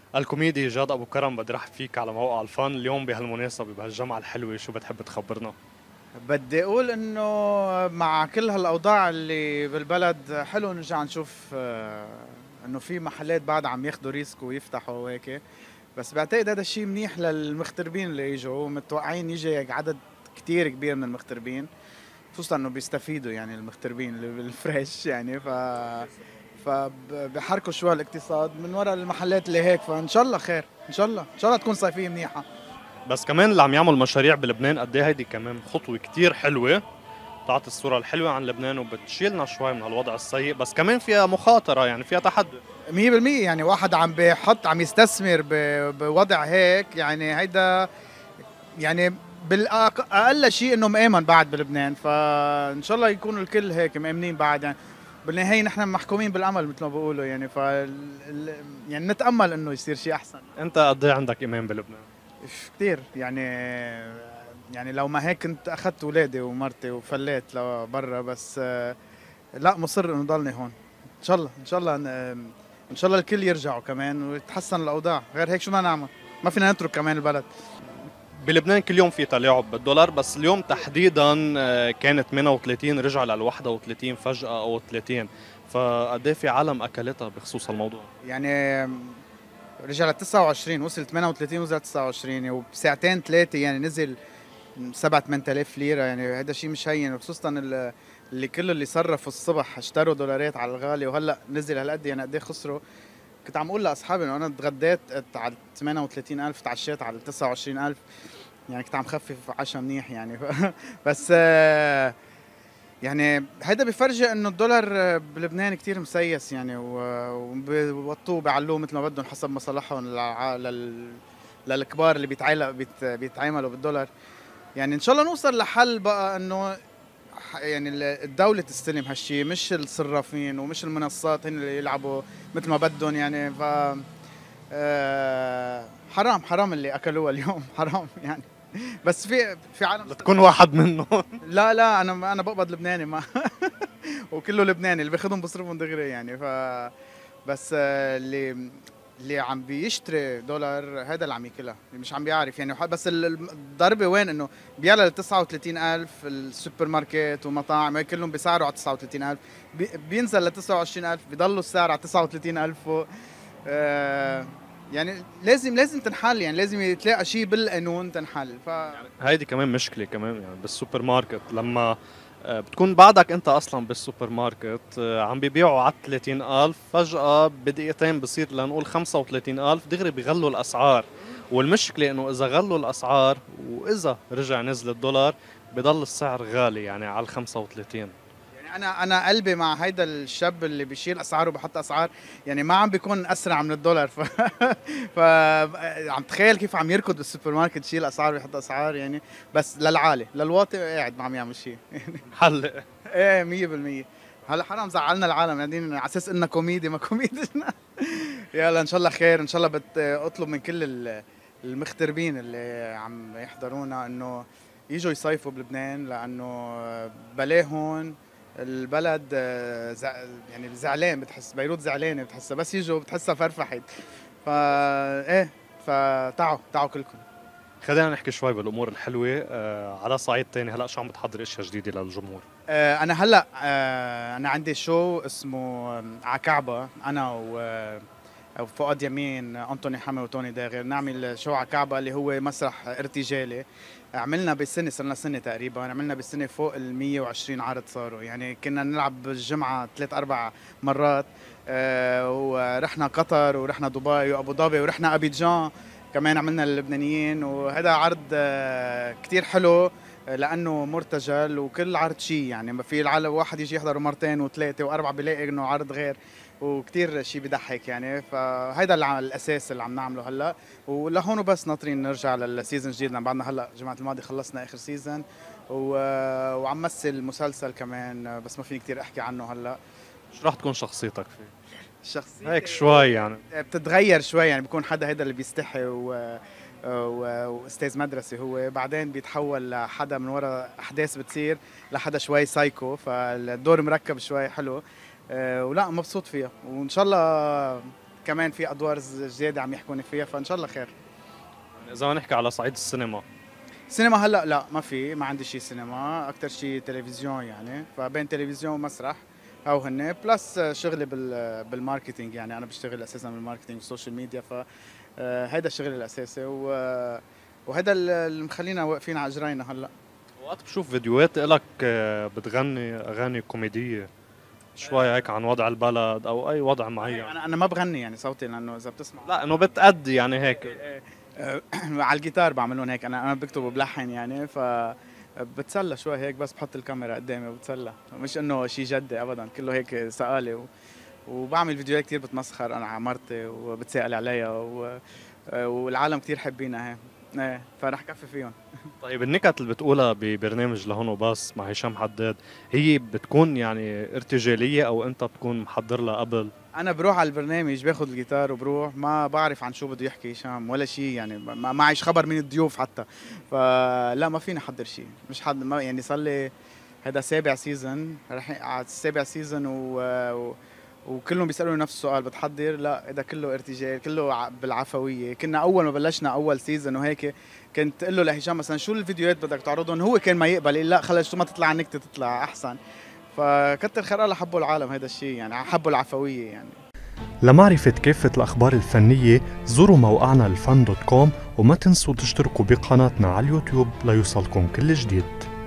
الكوميدي جاد ابو كرم بدي رحب فيك على موقع الفن اليوم بهالمناسبة بهالجمعة الحلوة، شو بتحب تخبرنا؟ بدي اقول انه مع كل هالاوضاع اللي بالبلد حلو نرجع نشوف انه في محلات بعد عم ياخذوا ريسك ويفتحوا وهيك. بس بعتقد هذا الشيء منيح للمغتربين اللي يجوا، متوقعين يجي عدد كتير كبير من المغتربين، خصوصا انه بيستفيدوا يعني المغتربين اللي بالفريش يعني فبحركوا شوي الاقتصاد من وراء المحلات اللي هيك. فان شاء الله خير، ان شاء الله تكون صيفيه منيحه. بس كمان اللي عم يعمل مشاريع بلبنان قد ايه هيدي كمان خطوة كتير حلوة، بتعطي الصورة الحلوة عن لبنان وبتشيلنا شوي من هالوضع السيء، بس كمان فيها مخاطرة يعني فيها تحدي. 100% يعني واحد عم يستثمر بوضع هيك، يعني هيدا يعني بالاقل شيء انه مآمن بعد بلبنان. فان شاء الله يكونوا الكل هيك مآمنين بعد يعني. بالنهايه نحن محكومين بالامل مثل ما بيقولوا يعني يعني نتامل انه يصير شيء احسن. انت قد ايه عندك ايمان بلبنان؟ كثير يعني. يعني لو ما هيك كنت اخذت اولادي ومرتي وفليت لبرا، بس لا مصر انه ضلني هون. ان شاء الله ان شاء الله الكل يرجعوا كمان ويتحسن الاوضاع، غير هيك شو بدنا نعمل؟ ما فينا نترك كمان البلد. بلبنان كل يوم في تلاعب بالدولار، بس اليوم تحديدا كانت 38 رجع لل 31 فجأة او 30، فقد ايه في عالم اكلتها بخصوص الموضوع؟ يعني رجع ل 29، وصل 38 وصل 29 وبساعتين ثلاثه يعني نزل 7 8000 ليره. يعني هذا شيء مش هين، خصوصا اللي كل اللي صرفوا الصبح اشتروا دولارات على الغالي وهلا نزل هالقد، يعني قد ايه خسروا. كنت عم اقول لاصحابي انه انا تغديت على 38,000، تعشيت على 29,000، يعني كنت عم خفف عشا منيح يعني بس يعني هيدا بفرجي انه الدولار بلبنان كتير مسيس يعني، وبوطوه بعلوه مثل ما بدهم حسب مصالحهم للكبار اللي بيتعاملوا بالدولار. يعني ان شاء الله نوصل لحل بقى انه يعني الدولة تستلم هالشيء، مش الصرافين ومش المنصات هن اللي يلعبوا مثل ما بدهم يعني. ف حرام اللي اكلوها اليوم حرام يعني. بس في عالم لتكون واحد منهم. لا انا بقبض لبناني ما وكله لبناني، اللي باخذهم بصرفهم دغري يعني. بس اللي عم بيشتري دولار هذا اللي عم ياكلها، اللي مش عم بيعرف يعني. بس الضربه وين؟ انه بيعلى ل 39,000 السوبر ماركت ومطاعم هيك كلهم بيسعروا على 39,000، بينزل ل 29,000 بيضلوا السعر على 39,000 فوق. يعني لازم تنحل، يعني لازم تلاقي شيء بالقانون تنحل. هيدي كمان مشكلة كمان يعني بالسوبر ماركت، لما بتكون بعدك انت اصلا بالسوبر ماركت عم بيبيعوا على 30,000، فجأة بدقيقتين بصير لنقول 35,000، دغري بيغلوا الاسعار. والمشكلة انه اذا غلوا الاسعار واذا رجع نزل الدولار بضل السعر غالي يعني على ال 35. يعني انا قلبي مع هيدا الشاب اللي بيشيل اسعار وبحط اسعار، يعني ما عم بيكون اسرع من الدولار ف عم تخيل كيف عم يركض بالسوبر ماركت يشيل اسعار ويحط اسعار يعني. بس للعالي للواطي قاعد ما عم يعمل شيء حلق. ايه 100%. هلا حرام زعلنا العالم قاعدين على اساس انها كوميدي ما كوميدي يلا ان شاء الله خير. ان شاء الله اطلب من كل المغتربين اللي عم يحضرونا انه يجوا يصيفوا بلبنان، لانه بلاهون البلد يعني زعلان، بتحس بيروت زعلانه، بتحسها بس يجوا بتحسها فرفحت. ايه تعوا كلكم. خلينا نحكي شوي بالامور الحلوة. على صعيد تاني، هلا شو عم بتحضر اشياء جديدة للجمهور؟ انا هلا انا عندي شو اسمه عكعبة، انا وفؤاد يمين، انطوني حمي وتوني داغر، نعمل شو عكعبة اللي هو مسرح ارتجالي. عملنا بالسنة، صرنا سنة تقريبا، عملنا بالسنة فوق ال 120 عرض صاروا، يعني كنا نلعب بالجمعة 3 4 مرات. ورحنا قطر ورحنا دبي وابو ظبي ورحنا ابيجان كمان، عملنا اللبنانيين. وهذا عرض كتير حلو لانه مرتجل، وكل عرض شيء يعني ما في العالم واحد يجي يحضر مرتين وثلاثه واربعه بيلاقي انه عرض غير، وكتير شيء بضحك يعني. فهيدا الاساس اللي عم نعمله هلا، ولهون وبس ناطرين نرجع للسيزون الجديد، لان بعدنا هلا جماعه الماضي خلصنا اخر سيزون وعم مثل مسلسل كمان، بس ما فيني كتير احكي عنه هلا. شو راح تكون شخصيتك فيه؟ هيك شخصيتي شوي يعني. بتتغير شوي يعني، بيكون حدا هيدا اللي بيستحي واستاذ مدرسي هو، بعدين بيتحول لحدا من وراء احداث بتصير لحدا شوي سايكو، فالدور مركب شوي حلو. ولا مبسوط فيها، وان شاء الله كمان في ادوار جديده عم يحكوني فيها، فان شاء الله خير. اذا ما نحكي على صعيد السينما، سينما هلا لا ما عندي شيء سينما، اكثر شيء تلفزيون يعني، فبين تلفزيون ومسرح او هن بلس شغلي بالماركتينج، يعني انا بشتغل اساسا بالماركتينج والسوشيال ميديا، فهيدا شغلي الاساسي وهذا اللي مخلينا واقفين على اجرينا هلا. وقت بشوف فيديوهات لك بتغني اغاني كوميديه شوي هيك عن وضع البلد او اي وضع معين. انا ما بغني يعني صوتي، لانه اذا بتسمع لا انه بتأدي يعني هيك على الجيتار بعملون هيك، انا بكتب وبلحن يعني، بتسلى شوي هيك، بس بحط الكاميرا قدامي وبتسلى، مش انه شيء جدي ابدا، كله هيك سقالي وبعمل فيديوهات كثير بتمسخر انا على مرتي وبتسأل عليها والعالم كثير حابينها ايه، فرح كفي فيهم. طيب النكت اللي بتقولها ببرنامج لهون وبس مع هشام حداد هي بتكون يعني ارتجاليه او انت بتكون محضر لها قبل؟ انا بروح على البرنامج باخذ الجيتار وبروح، ما بعرف عن شو بده يحكي هشام ولا شيء يعني، ما معيش خبر من الضيوف حتى، فلا ما فيني احضر شيء، مش حد ما يعني. صار لي هذا سابع سيزون، رح على السابع سيزون وكلهم بيسالوني نفس السؤال، بتحضر؟ لا، هذا كله ارتجال، كله بالعفويه. كنا اول ما بلشنا اول سيزون وهيك كنت اقول له لهشام مثلا شو الفيديوهات بدك تعرضهم، هو كان ما يقبل، يقول لا خلص شو ما تطلع النكته تطلع احسن، فكتر خير الله حبوا العالم هذا الشيء يعني، حبوا العفويه يعني. لمعرفة كافة الأخبار الفنية زوروا موقعنا الفن.com وما تنسوا تشتركوا بقناتنا على اليوتيوب ليوصلكم كل جديد.